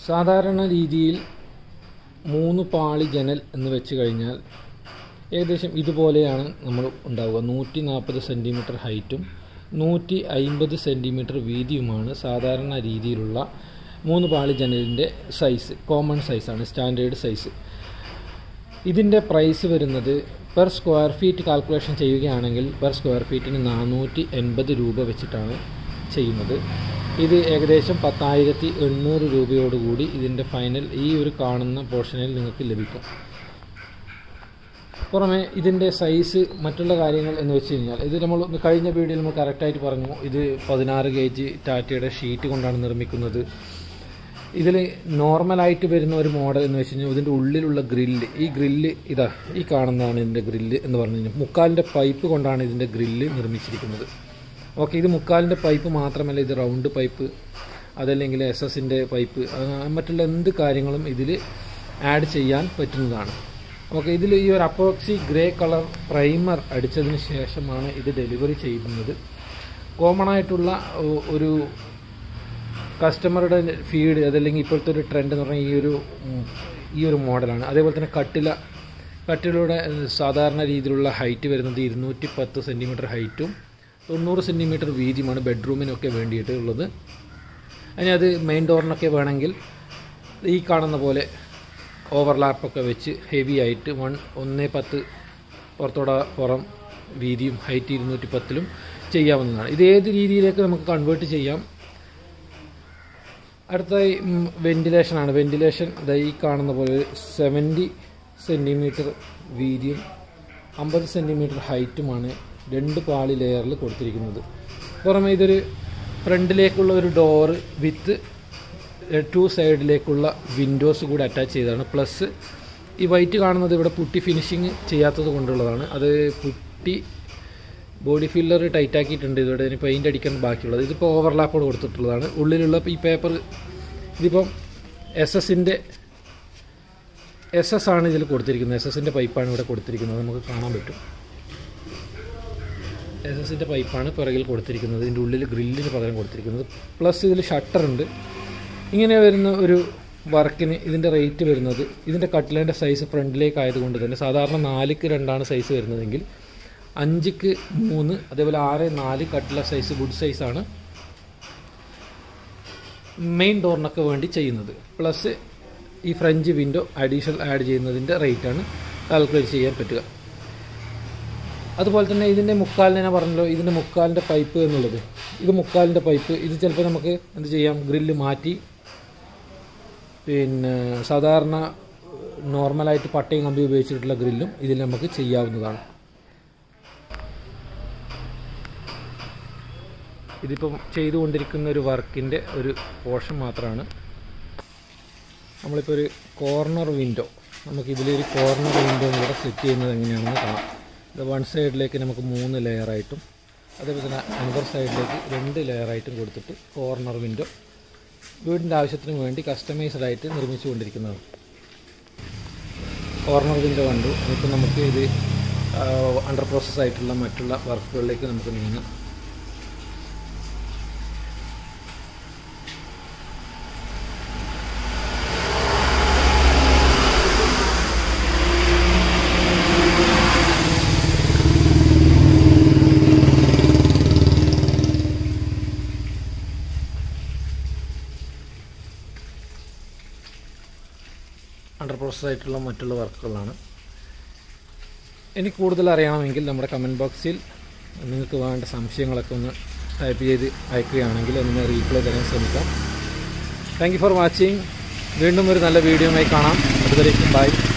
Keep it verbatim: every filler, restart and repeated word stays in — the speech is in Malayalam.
സാധാരണ രീതിയിൽ മൂന്ന് പാളി ജനൽ എന്ന് വെച്ച് കഴിഞ്ഞാൽ ഏകദേശം ഇതുപോലെയാണ് നമ്മൾ ഉണ്ടാവുക. നൂറ്റി നാൽപ്പത് സെൻറ്റിമീറ്റർ ഹൈറ്റും നൂറ്റി അമ്പത് സെൻറ്റിമീറ്റർ വീതിയുമാണ് സാധാരണ രീതിയിലുള്ള മൂന്ന് പാളി ജനലിൻ്റെ സൈസ്. കോമൺ സൈസാണ്, സ്റ്റാൻഡേർഡ് സൈസ്. ഇതിൻ്റെ പ്രൈസ് വരുന്നത് പെർ സ്ക്വയർ ഫീറ്റ് കാൽക്കുലേഷൻ ചെയ്യുകയാണെങ്കിൽ പെർ സ്ക്വയർ ഫീറ്റിന് നാനൂറ്റി എൺപത് രൂപ വെച്ചിട്ടാണ് ചെയ്യുന്നത്. ഇത് ഏകദേശം പത്തായിരത്തി എണ്ണൂറ് രൂപയോടുകൂടി ഇതിൻ്റെ ഫൈനൽ ഈ ഒരു കാണുന്ന പോർഷനിൽ നിങ്ങൾക്ക് ലഭിക്കും. പുറമെ ഇതിൻ്റെ സൈസ് മറ്റുള്ള കാര്യങ്ങൾ എന്ന് വെച്ച് കഴിഞ്ഞാൽ ഇത് നമ്മൾ കഴിഞ്ഞ വീഡിയോയിൽ നമ്മൾ കറക്റ്റായിട്ട് പറഞ്ഞു. ഇത് പതിനാറ് ഗേജ് ടാറ്റയുടെ ഷീറ്റ് കൊണ്ടാണ് നിർമ്മിക്കുന്നത്. ഇതിൽ നോർമലായിട്ട് വരുന്ന ഒരു മോഡൽ എന്ന് വെച്ച് കഴിഞ്ഞാൽ ഇതിൻ്റെ ഉള്ളിലുള്ള ഗ്രില്ല്, ഈ ഗ്രില്ല് ഇതാ ഈ കാണുന്നതാണ് ഇതിൻ്റെ ഗ്രില്ല് എന്ന് പറഞ്ഞു കഴിഞ്ഞാൽ മുക്കാലിൻ്റെ പൈപ്പ് കൊണ്ടാണ് ഇതിൻ്റെ ഗ്രില്ല് നിർമ്മിച്ചിരിക്കുന്നത്. ഓക്കെ, ഇത് മുക്കാലിൻ്റെ പൈപ്പ് മാത്രമല്ല, ഇത് റൗണ്ട് പൈപ്പ് അതല്ലെങ്കിൽ എസ് എസിൻ്റെ പൈപ്പ് മറ്റുള്ള എന്ത് കാര്യങ്ങളും ഇതിൽ ആഡ് ചെയ്യാൻ പറ്റുന്നതാണ്. ഓക്കെ, ഇതിൽ ഈ ഒരു അപ്പോക്സി ഗ്രേ കളർ പ്രൈമർ അടിച്ചതിന് ശേഷമാണ് ഇത് ഡെലിവറി ചെയ്യുന്നത്. കോമൺ ആയിട്ടുള്ള ഒരു കസ്റ്റമറുടെ ഫീഡ് അതല്ലെങ്കിൽ ഇപ്പോഴത്തെ ഒരു ട്രെൻഡ് എന്ന് പറഞ്ഞാൽ ഈ ഒരു ഈ ഒരു മോഡലാണ്. അതേപോലെ തന്നെ കട്ടില കട്ടിലയുടെ സാധാരണ രീതിയിലുള്ള ഹൈറ്റ് വരുന്നത് ഇരുന്നൂറ്റി പത്ത് സെൻറ്റിമീറ്റർ ഹൈറ്റും തൊണ്ണൂറ് സെൻറ്റിമീറ്റർ വീതിയുമാണ് ബെഡ്റൂമിനൊക്കെ വേണ്ടിയിട്ട് ഉള്ളത്. അതിന് അത് മെയിൻ ഡോറിനൊക്കെ വേണമെങ്കിൽ ഈ കാണുന്ന പോലെ ഓവർലാപ്പൊക്കെ വെച്ച് ഹെവി ആയിട്ട് വൺ ഒന്ന് പത്ത് പുറത്തോടെ പുറം വീതിയും ഹൈറ്റ് ഇരുന്നൂറ്റി പത്തിലും ചെയ്യാവുന്നതാണ്. ഇത് ഏത് രീതിയിലേക്ക് നമുക്ക് കൺവേർട്ട് ചെയ്യാം. അടുത്തതായി വെന്റിലേഷനാണ്. വെന്റിലേഷൻ ഈ കാണുന്ന പോലെ സെവൻറ്റി സെൻറ്റിമീറ്റർ വീതിയും അമ്പത് സെൻറ്റിമീറ്റർ ഹൈറ്റുമാണ് രണ്ട് പാളി ലെയറിൽ കൊടുത്തിരിക്കുന്നത്. പുറമെ ഇതൊരു ഫ്രണ്ടിലേക്കുള്ള ഒരു ഡോറ് വിത്ത് ടു സൈഡിലേക്കുള്ള വിൻഡോസ് കൂടി അറ്റാച്ച് ചെയ്തതാണ്. പ്ലസ് ഈ വൈറ്റ് കാണുന്നത് ഇവിടെ പുട്ടി ഫിനിഷിങ് ചെയ്യാത്തത് കൊണ്ടുള്ളതാണ്. അത് പുട്ടി ബോഡി ഫില്ലർ ടൈറ്റ് ആക്കിയിട്ടുണ്ട്. ഇവിടെ ഇനി പെയിൻ്റ് അടിക്കാൻ ബാക്കിയുള്ളത്. ഇതിപ്പോൾ ഓവർലാപ്പോട് കൊടുത്തിട്ടുള്ളതാണ്. ഉള്ളിലുള്ള ഈ പേപ്പർ ഇതിപ്പം എസ് എസിൻ്റെ എസ് എസ് ആണ് ഇതിൽ കൊടുത്തിരിക്കുന്നത്. എസ് എസിൻ്റെ പൈപ്പാണ് ഇവിടെ കൊടുത്തിരിക്കുന്നത്. നമുക്ക് കാണാൻ പറ്റും. എസ് എസിൻ്റെ പൈപ്പാണ് പിറകിൽ കൊടുത്തിരിക്കുന്നത്. ഇതിൻ്റെ ഉള്ളിൽ ഗ്രില്ലിന് പകരം കൊടുത്തിരിക്കുന്നത്. പ്ലസ് ഇതിൽ ഷട്ടറുണ്ട്. ഇങ്ങനെ വരുന്ന ഒരു വർക്കിന് ഇതിൻ്റെ റേറ്റ് വരുന്നത് ഇതിൻ്റെ കട്ടിലേൻ്റെ സൈസ് ഫ്രണ്ടിലേക്ക് ആയതുകൊണ്ട് തന്നെ സാധാരണ നാലിക്ക് രണ്ടാണ് സൈസ് വരുന്നതെങ്കിൽ അഞ്ചിക്ക് മൂന്ന് അതേപോലെ ആറ് നാല് കട്ടില സൈസ് ഗുഡ് സൈസാണ് മെയിൻ ഡോറിനൊക്കെ വേണ്ടി ചെയ്യുന്നത്. പ്ലസ് ഈ ഫ്രഞ്ച് വിൻഡോ അഡീഷണൽ ആഡ് ചെയ്യുന്നതിൻ്റെ റേറ്റാണ് കാൽക്കുലേറ്റ് ചെയ്യാൻ പറ്റുക. അതുപോലെ തന്നെ ഇതിൻ്റെ മുക്കാലിന് ഞാൻ പറഞ്ഞല്ലോ, ഇതിൻ്റെ മുക്കാലിൻ്റെ പൈപ്പ് എന്നുള്ളത് ഇത് മുക്കാലിൻ്റെ പൈപ്പ്. ഇത് ചിലപ്പോൾ നമുക്ക് എന്ത് ചെയ്യാം, ഗ്രില്ല് മാറ്റി പിന്നെ സാധാരണ നോർമലായിട്ട് പട്ടയും കമ്പി ഉപയോഗിച്ചിട്ടുള്ള ഗ്രില്ലും ഇതിൽ നമുക്ക് ചെയ്യാവുന്നതാണ്. ഇതിപ്പം ചെയ്തുകൊണ്ടിരിക്കുന്ന ഒരു വർക്കിൻ്റെ ഒരു പോർഷൻ മാത്രമാണ്. നമ്മളിപ്പോൾ ഒരു കോർണർ വിൻഡോ നമുക്കിതിലൊരു കോർണർ വിൻഡോ കൂടെ സെറ്റ് ചെയ്യുന്നത് എങ്ങനെയാണെന്ന് കാണാം. ഇത് വൺ സൈഡിലേക്ക് നമുക്ക് മൂന്ന് ലെയറായിട്ടും അതേപോലെ തന്നെ അനദർ സൈഡിലേക്ക് രണ്ട് ലെയറായിട്ടും കൊടുത്തിട്ട് കോർണർ വിൻഡോ വീടിൻ്റെ ആവശ്യത്തിന് വേണ്ടി കസ്റ്റമൈസ്ഡ് ആയിട്ട് നിർമ്മിച്ചു കൊണ്ടിരിക്കുന്നതാണ്. കോർണർ വിൻഡോ കണ്ടു. ഇപ്പോൾ നമുക്ക് ഇത് അണ്ടർ പ്രോസസ് ആയിട്ടുള്ള മറ്റുള്ള വർക്കുകളിലേക്ക് നമുക്ക് നീങ്ങാം. അണ്ടർ പ്രോസസ് ആയിട്ടുള്ള മറ്റുള്ള വർക്കുകളാണ്. ഇനി കൂടുതൽ അറിയണമെങ്കിൽ നമ്മുടെ കമൻറ്റ് ബോക്സിൽ നിങ്ങൾക്ക് വേണ്ട സംശയങ്ങളൊക്കെ ഒന്ന് ടൈപ്പ് ചെയ്ത് അയക്കുകയാണെങ്കിൽ അതിന് റീപ്ലൈ തരാൻ ശ്രമിക്കാം. Thank you for watching. വീണ്ടും ഒരു നല്ല വീഡിയോയുമായി കാണാം. അതുവരേക്കും ബൈ.